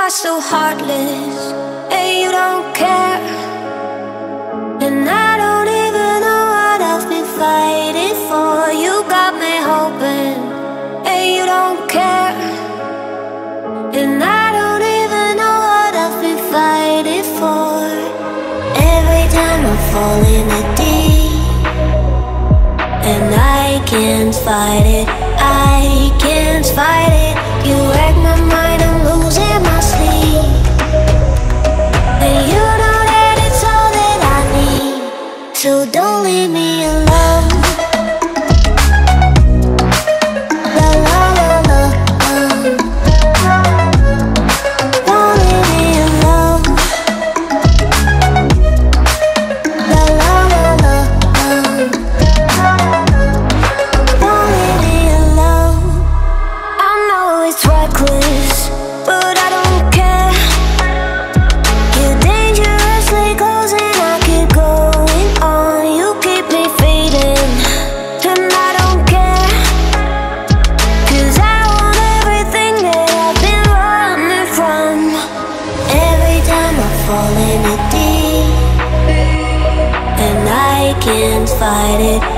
are so heartless, and you don't care. And I don't even know what I've been fighting for. You got me hoping, and you don't care. And I don't even know what I've been fighting for. Every time I fall in the deep, and I can't fight it, I can't fight it. You wreck my mind, I'm losing my sleep. And you know that it's all that I need, so don't leave me alone. La la la la, don't leave me alone. La la la la, don't leave me alone. I know it's reckless, but I don't care. You're dangerously close and I keep going on. You keep me fading, and I don't care. 'Cause I want everything that I've been running from. Every time I fall in it deep, and I can't fight it,